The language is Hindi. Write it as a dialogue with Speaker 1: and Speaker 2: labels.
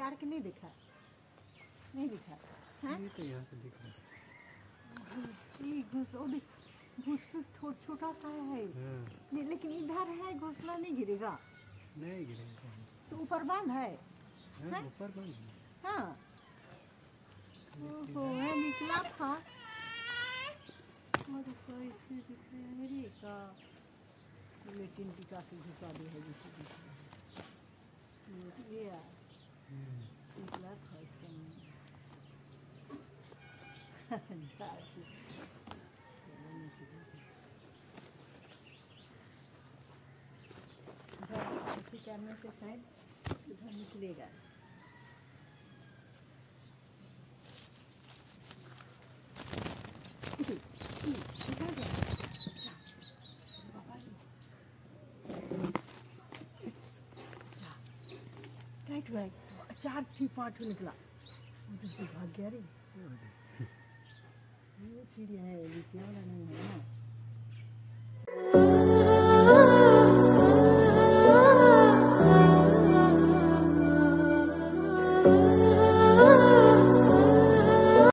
Speaker 1: चार के नहीं दिखा, नहीं दिखा है।
Speaker 2: ये तो यहाँ से दिख रहा
Speaker 1: ये घोंसला छोटा सा है।
Speaker 2: है।
Speaker 1: नहीं, लेकिन इधर है घोंसला नहीं गिरेगा।
Speaker 2: नहीं गिरेगा
Speaker 1: तो ऊपर बांध है।
Speaker 2: ऊपर बंद।
Speaker 1: हाँ ओहो, है निकला था। और कैसे दिख रहा है मेरी का लेकिन की काफी घुसा दी है जिसे दिख रहा है ये यार निकला था इसके कैमरे से शायद इधर निकलेगा। चार थी पाँच निकला तो भाग गया रे। ये चिड़िया है, ये क्या नहीं है ना।